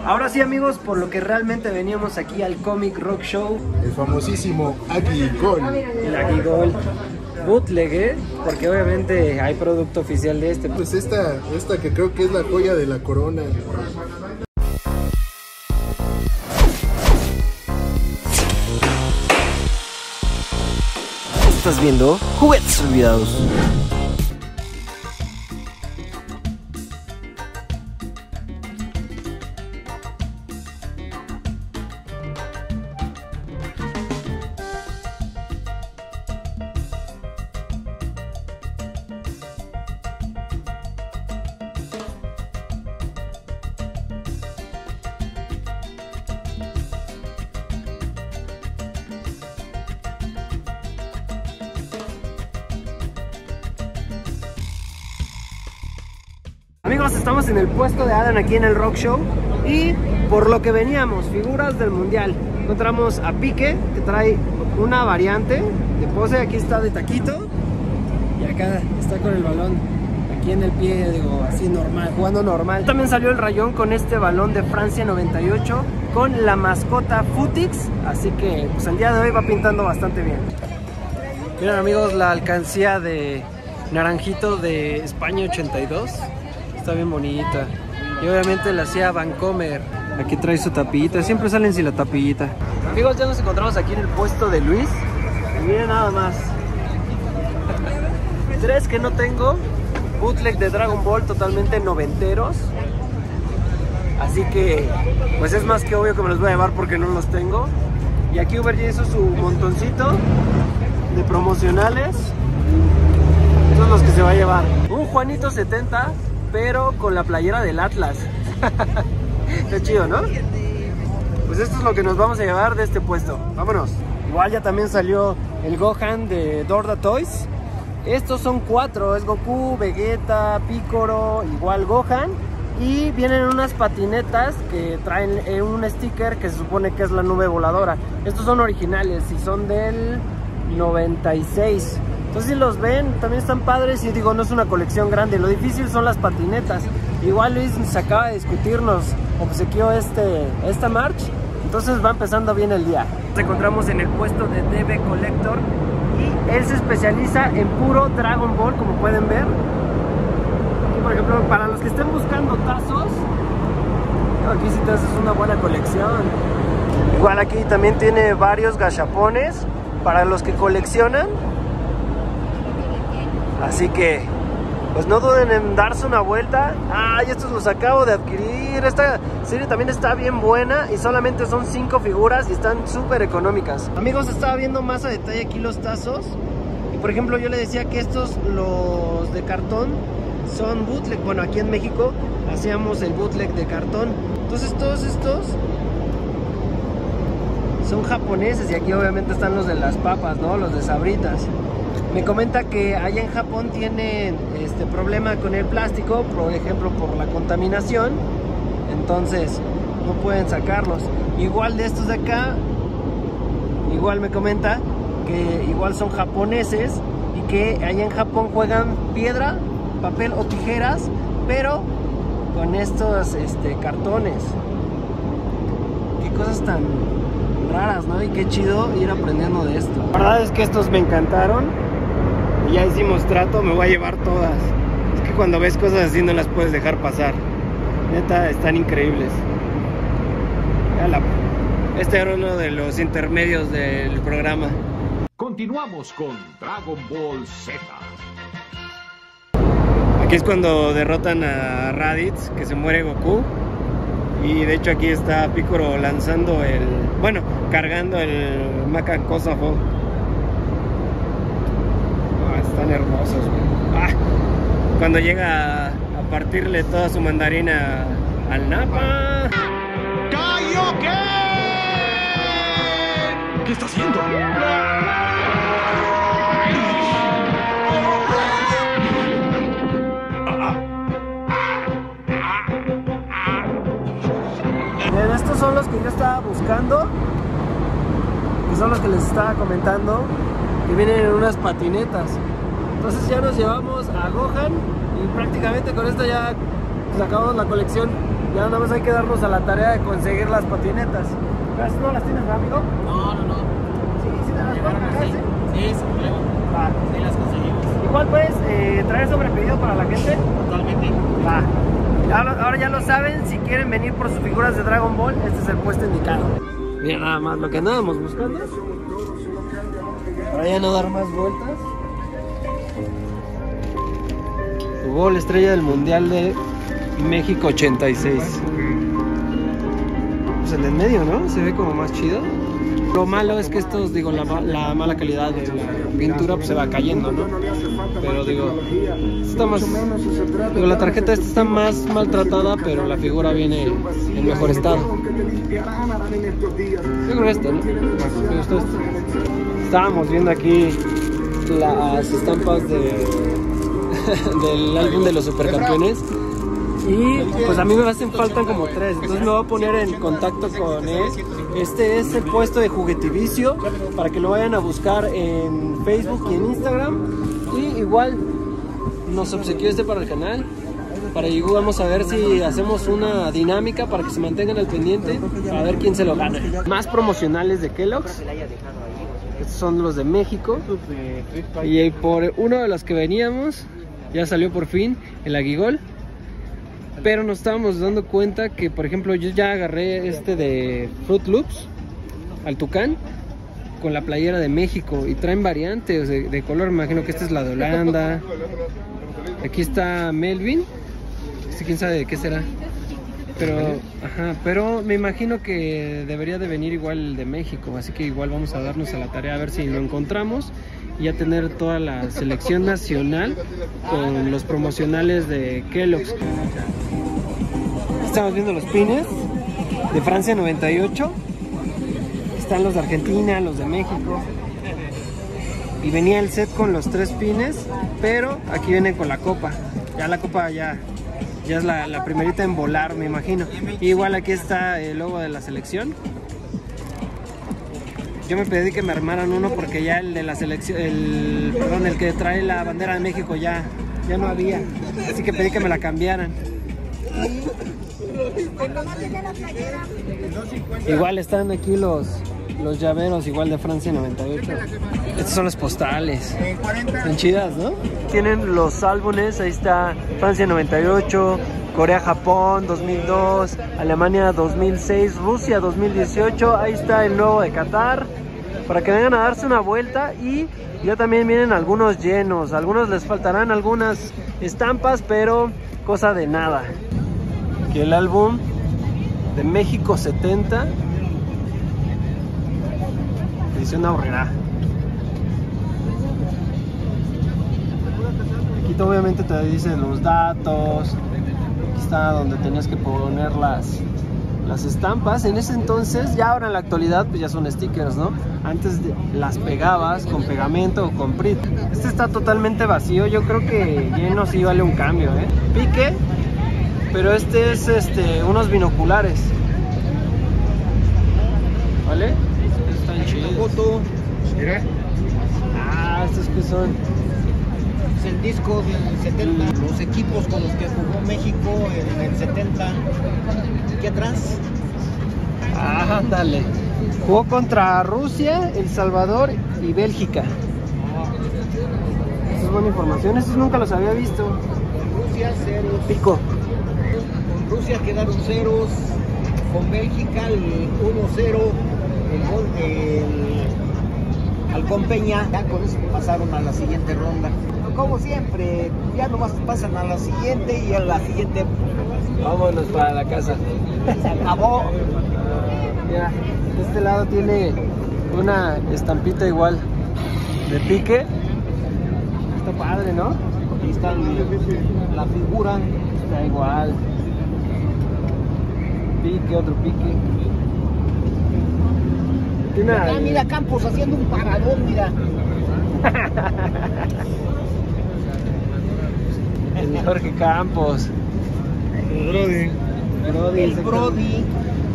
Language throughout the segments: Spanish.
Ahora sí, amigos, por lo que realmente veníamos aquí al Comic Rock Show. El famosísimo Agigol. El Agigol bootleg, porque obviamente hay producto oficial de este. Pues esta que creo que es la joya de la corona. Estás viendo Juguetes Olvidados. Amigos, estamos en el puesto de Adam aquí en el Rock Show y por lo que veníamos, figuras del mundial. Encontramos a Pique, que trae una variante de pose. Aquí está de taquito y acá está con el balón aquí en el pie, digo, así normal, jugando normal. También salió el Rayón con este balón de Francia 98 con la mascota Futix, así que pues el día de hoy va pintando bastante bien. Miren, amigos, la alcancía de Naranjito de España 82. Está bien bonita. Y obviamente la hacía Vancomer. Aquí trae su tapillita. Siempre salen sin la tapillita. Amigos, ya nos encontramos aquí en el puesto de Luis. Y miren nada más. 3 que no tengo. Bootleg de Dragon Ball totalmente noventeros. Así que pues es más que obvio que me los voy a llevar porque no los tengo. Y aquí Uber ya hizo su montoncito de promocionales. Estos son los que se va a llevar. Un Juanito 70. Pero con la playera del Atlas. Está chido, ¿no? Pues esto es lo que nos vamos a llevar de este puesto. Vámonos. Igual ya también salió el Gohan de Dorda Toys. Estos son 4. Es Goku, Vegeta, Piccolo, igual Gohan. Y vienen unas patinetas que traen un sticker que se supone que es la nube voladora. Estos son originales y son del 96. Entonces si los ven, también están padres y digo, no es una colección grande. Lo difícil son las patinetas. Igual Luis se acaba de discutirnos, obsequió esta March. Entonces va empezando bien el día. Nos encontramos en el puesto de DB Collector y él se especializa en puro Dragon Ball, como pueden ver. Aquí, por ejemplo, para los que estén buscando tazos, aquí sí te haces una buena colección. Igual aquí también tiene varios gachapones para los que coleccionan. Así que, pues no duden en darse una vuelta. Ay, estos los acabo de adquirir. Esta serie también está bien buena y solamente son 5 figuras y están súper económicas. Amigos, estaba viendo más a detalle aquí los tazos. Y por ejemplo, yo le decía que estos, los de cartón, son bootleg. Bueno, aquí en México hacíamos el bootleg de cartón. Entonces todos estos son japoneses y aquí obviamente están los de las papas, ¿no? Los de Sabritas. Me comenta que allá en Japón tienen problema con el plástico, por ejemplo por la contaminación, entonces no pueden sacarlos. Igual de estos de acá, igual me comenta que igual son japoneses y que allá en Japón juegan piedra, papel o tijeras, pero con estos cartones. Qué cosas tan raras, ¿no? Y qué chido ir aprendiendo de esto. La verdad es que estos me encantaron. Ya hicimos trato, me voy a llevar todas. Es que cuando ves cosas así no las puedes dejar pasar. Neta, están increíbles. Este era uno de los intermedios del programa. Continuamos con Dragon Ball Z. Aquí es cuando derrotan a Raditz, que se muere Goku. Y de hecho aquí está Piccolo lanzando cargando el Macacosafo. Están hermosos, güey. Cuando llega a partirle toda su mandarina al Nappa. ¡Kaioken! ¿Qué está haciendo? Bien, estos son los que yo estaba buscando, que son los que les estaba comentando, que vienen en unas patinetas. Entonces ya nos llevamos a Gohan y prácticamente con esto ya sacamos la colección. Ya nada más hay que darnos a la tarea de conseguir las patinetas. ¿Pero no las tienes, amigo? No. Sí, sí te las puedo pagar, ¿sí? Sí, sin problema. Va. Sí, las conseguimos. Igual puedes traer sobre pedido para la gente. Totalmente. Va. Ahora ya lo saben, si quieren venir por sus figuras de Dragon Ball, este es el puesto indicado. Mira nada más lo que andábamos buscando. Para ya no dar más vueltas. Jugó la estrella del Mundial de México 86. Pues el de en medio, ¿no? Se ve como más chido. Lo malo es que estos, digo, la mala calidad de la pintura pues se va cayendo, ¿no? Pero digo, está más... Digo, la tarjeta esta está más maltratada, pero la figura viene en mejor estado. Yo creo que esta, ¿no? Me gustó esta. Estábamos viendo aquí las estampas del álbum de los supercampeones. Y pues a mí me hacen falta como 3, entonces me voy a poner en contacto con él. Este es el puesto de Juguetivicio, para que lo vayan a buscar en Facebook y en Instagram. Y igual nos obsequió este para el canal. Para Yigu vamos a ver si hacemos una dinámica para que se mantengan al pendiente, para ver quién se lo gana. Más promocionales de Kellogg's. Estos son los de México. Y por uno de los que veníamos, ya salió por fin el Agigol. Pero nos estábamos dando cuenta que, por ejemplo, yo ya agarré este de Fruit Loops al Tucán con la playera de México y traen variantes de color. Me imagino que esta es la de Holanda. Aquí está Melvin. Este quién sabe de qué será. Pero me imagino que debería de venir igual el de México. Así que igual vamos a darnos a la tarea a ver si lo encontramos. Y a tener toda la selección nacional con los promocionales de Kellogg's. Estamos viendo los pines de Francia 98. Están los de Argentina, los de México. Y venía el set con los 3 pines, pero aquí vienen con la copa. Ya la copa ya es la primerita en volar, me imagino. Y igual aquí está el logo de la selección. Yo me pedí que me armaran uno porque ya el de la selección, el que trae la bandera de México ya no había. Así que pedí que me la cambiaran. Igual están aquí los llaveros, igual de Francia 98. Estos son los postales. Son chidas, ¿no? Tienen los álbumes, ahí está Francia 98, Corea-Japón 2002, Alemania 2006, Rusia 2018. Ahí está el nuevo de Qatar, para que vengan a darse una vuelta. Y ya también vienen algunos llenos, algunos les faltarán algunas estampas, pero cosa de nada. Aquí el álbum de México 70, edición Aurrera. Aquí obviamente te dice los datos. Aquí está donde tenías que poner las estampas. En ese entonces, ya ahora en la actualidad pues ya son stickers, ¿no? Antes las pegabas con pegamento o con Prit. Este está totalmente vacío. Yo creo que lleno sí vale un cambio, ¿eh? Pique, pero este es unos binoculares, ¿vale? Están chidos. Foto. Mira. Estos que son Es el disco del 70. Los equipos con los que jugó México en el 70. Aquí atrás. ándale. Jugó contra Rusia, El Salvador y Bélgica. Esa es buena información. Estos nunca los había visto. Rusia 0. Pico. Con Rusia quedaron ceros. Con Bélgica el 1-0. El gol del Halcón Peña. Ya con eso pasaron a la siguiente ronda. Como siempre, ya nomás pasan a la siguiente y a la siguiente Vámonos para la casa. se acabó. Mira, de este lado tiene una estampita igual de Pique. Está padre, ¿no? Ahí está la figura. Está igual. Pique, otro Pique. Tiene Ah, mira Campos haciendo un paradón, mira. el Jorge Campos. Brody. El Brody.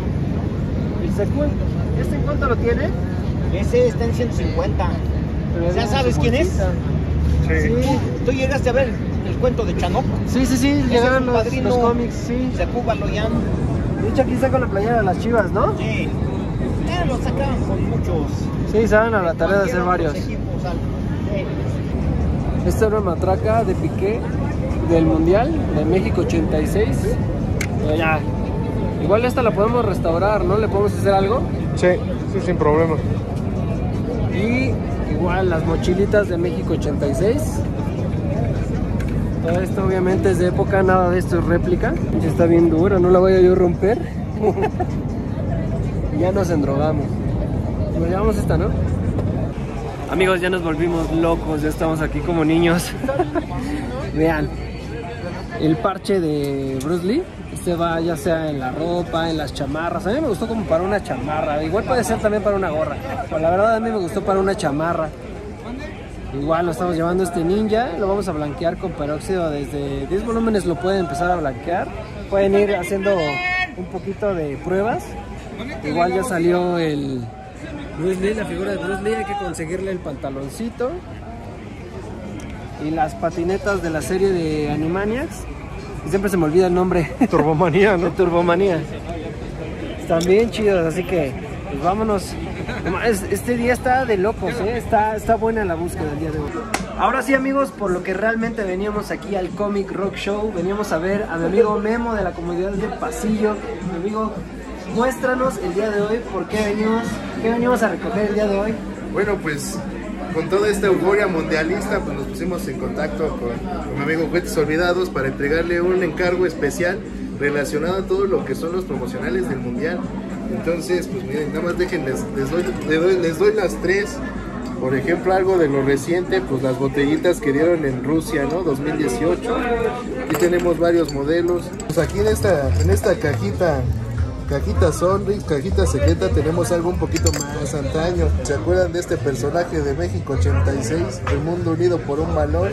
¿Este en cuánto lo tiene? Ese está en 150. Pero ¿Ya es sabes su quién es? bolsita. Sí. Sí, tú llegaste a ver el cuento de Chanoc. Sí, llegaron los cómics, sí. Sepúbalo-Yan. De hecho, aquí está con la playera de las Chivas, ¿no? Sí. Lo sacaban con muchos. Sí, saben a la tarea de hacer varios. Equipos, Esta es una matraca de Piqué del Mundial de México 86. Pero ya, igual esta la podemos restaurar, ¿no? ¿Le podemos hacer algo? Sí, sin problema. Y igual las mochilitas de México 86. Todo esto obviamente es de época, nada de esto es réplica. Ya está bien dura, no la voy a yo romper. Ya nos endrogamos. Nos llevamos esta, ¿no? Amigos, ya nos volvimos locos, ya estamos aquí como niños. Vean, el parche de Bruce Lee. Este va ya sea en la ropa, en las chamarras. A mí me gustó como para una chamarra. Igual puede ser también para una gorra. Pero la verdad a mí me gustó para una chamarra. Igual lo estamos llevando este ninja. Lo vamos a blanquear con peróxido. Desde 10 volúmenes lo pueden empezar a blanquear. Pueden ir haciendo un poquito de pruebas. Igual ya salió el Bruce Lee, la figura de Bruce Lee. Hay que conseguirle el pantaloncito. Y las patinetas de la serie de Animaniacs. Y siempre se me olvida el nombre. Turbomanía, ¿no? De Turbomanía. Están bien chidos, así que pues vámonos. Este día está de locos, ¿eh? Está buena la búsqueda el día de hoy. Ahora sí, amigos, por lo que realmente veníamos aquí al Comic Rock Show, veníamos a ver a mi amigo Memo de la comunidad del Pasillo. Mi amigo, muéstranos el día de hoy por qué venimos a recoger el día de hoy. Bueno, pues con toda esta euforia mundialista, pues nos pusimos en contacto con mi amigo Juguetes Olvidados para entregarle un encargo especial relacionado a todo lo que son los promocionales del mundial. Entonces, pues miren, nada más les doy las tres. Por ejemplo, algo de lo reciente, pues las botellitas que dieron en Rusia, ¿no? 2018. Aquí tenemos varios modelos. Pues aquí en esta cajita Sonrix, cajita secreta, tenemos algo un poquito más antaño. ¿Se acuerdan de este personaje de México 86? El mundo unido por un balón.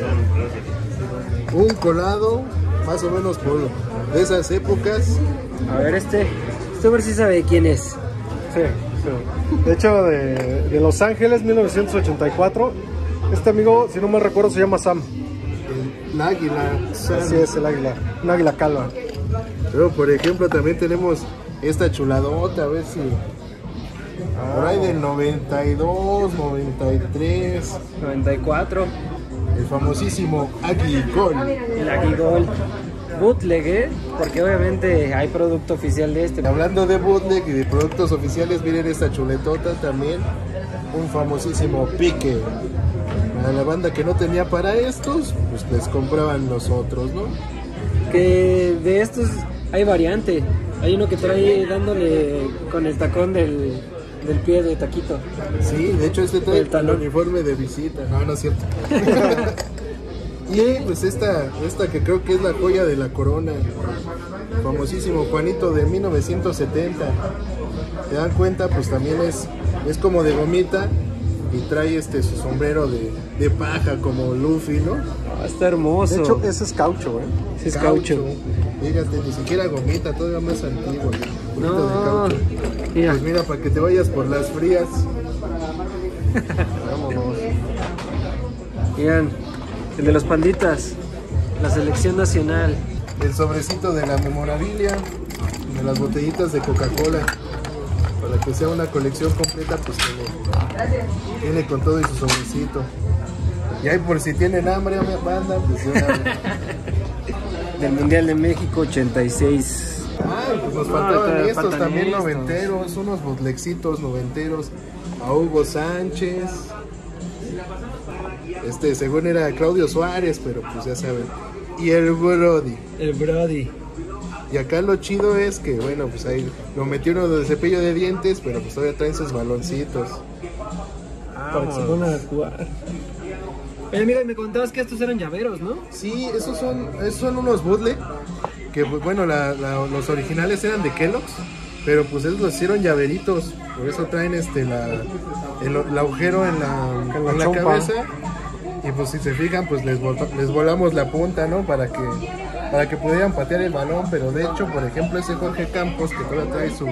Un colado, más o menos de esas épocas. A ver, a ver si sabe quién es. Sí. De hecho, de Los Ángeles, 1984. Este amigo, si no me recuerdo, se llama Sam. El águila. Sam. Así es, el águila. Un águila calva. Pero, por ejemplo, también tenemos esta chuladota, a ver si... por ahí del 92, 93... 94. El famosísimo Aguigol. El Aguigol. Bootleg, ¿eh? Porque obviamente hay producto oficial de este. Hablando de bootleg y de productos oficiales, miren esta chuletota también. Un famosísimo pique. Para la banda que no tenía para estos, pues les compraban los otros, ¿no? Que de estos hay variante. Hay uno que trae dándole con el tacón del pie de taquito. Sí, de hecho este trae el uniforme de visita. No es cierto. Y pues esta que creo que es la joya de la corona, famosísimo Juanito de 1970. ¿Se dan cuenta? Pues también es como de gomita y trae su sombrero de paja como Luffy, ¿no? Está hermoso. De hecho, ese es caucho, ¿eh? Ese es caucho. Fíjate, ni siquiera gomita, todavía más antiguo. No, de caucho. Mira. Pues mira, para que te vayas por las frías. Vámonos. Miren, el de los panditas, la selección nacional. El sobrecito de la memorabilia, de las botellitas de Coca-Cola. Para que sea una colección completa, pues tiene con todo y su sobrecito. Y ahí por si tienen hambre, banda, pues del Mundial de México 86. Pues nos faltaban estos también noventeros, unos bootlegcitos noventeros. A Hugo Sánchez. Según era Claudio Suárez, pero pues ya saben. Y el Brody. El Brody. Y acá lo chido es que, bueno, pues ahí lo metió uno de cepillo de dientes, pero pues todavía traen sus baloncitos. Para que se pongan a jugar. Oye, mira, me contabas que estos eran llaveros, ¿no? Sí, esos son unos bootleg. Que, pues, bueno, los originales eran de Kellogg's, pero pues esos los hicieron llaveritos. Por eso traen el agujero en la cabeza. Y pues si se fijan, pues les volamos la punta, ¿no? Para que pudieran patear el balón. Pero de hecho, por ejemplo, ese Jorge Campos, que todavía trae su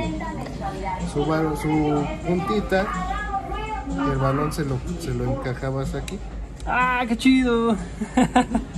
puntita, el balón se lo encajabas aquí. ¡Ah, qué chido!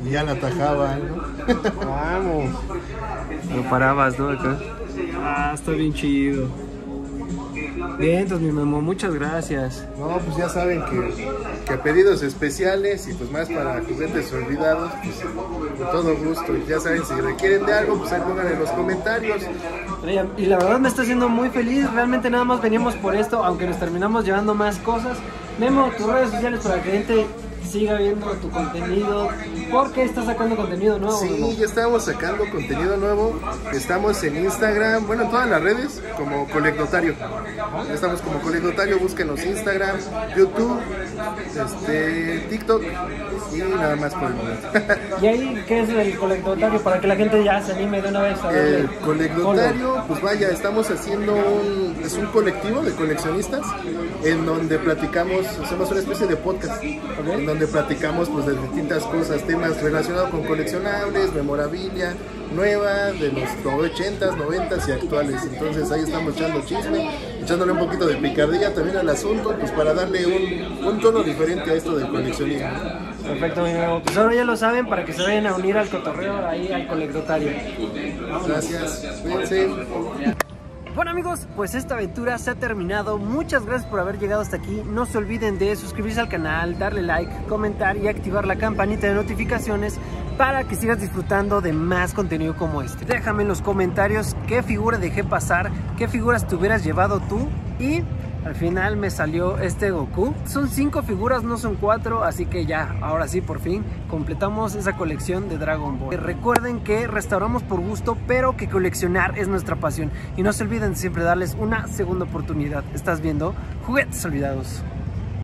y ya la atajaban, ¿no? Vamos. Lo parabas, ¿no? Acá. Ah, está bien chido. Bien, entonces mi Memo, muchas gracias. No, pues ya saben que a pedidos especiales y pues más para juguetes olvidados, pues con todo gusto. Y ya saben, si requieren de algo, pues ahí pongan en los comentarios. Y la verdad me está haciendo muy feliz. Realmente nada más veníamos por esto, aunque nos terminamos llevando más cosas. Memo, tus redes sociales para que la gente siga viendo tu contenido. ¿Por qué estás sacando contenido nuevo? Sí, Memo? ya estamos sacando contenido nuevo. Estamos en Instagram, bueno, en todas las redes, como Colectotario. Estamos como Colectotario, búsquenos Instagram, YouTube, TikTok y nada más por el momento. ¿Y ahí qué es el colectotario? Para que la gente ya se anime de una vez a verle. El Colectotario, pues vaya, estamos haciendo es un colectivo de coleccionistas en donde platicamos, hacemos una especie de podcast, en donde platicamos pues de distintas cosas, temas relacionados con coleccionables, memorabilia nueva, de los 80s, 90s y actuales. Entonces ahí estamos echando chisme, echándole un poquito de picardía también al asunto, pues para darle un tono diferente a esto del coleccionismo. Perfecto, mi amigo. Pues ahora ya lo saben, para que se vayan a unir al cotorreo ahí al colectotario. Gracias, cuídense. Bueno amigos, pues esta aventura se ha terminado. Muchas gracias por haber llegado hasta aquí. No se olviden de suscribirse al canal, darle like, comentar y activar la campanita de notificaciones para que sigas disfrutando de más contenido como este. Déjame en los comentarios qué figura dejé pasar, qué figuras te hubieras llevado tú. Y al final me salió este Goku. Son 5 figuras, no son 4, así que ya, ahora sí, por fin completamos esa colección de Dragon Ball. Recuerden que restauramos por gusto, pero que coleccionar es nuestra pasión. Y no se olviden de siempre darles una segunda oportunidad. Estás viendo Juguetes Olvidados.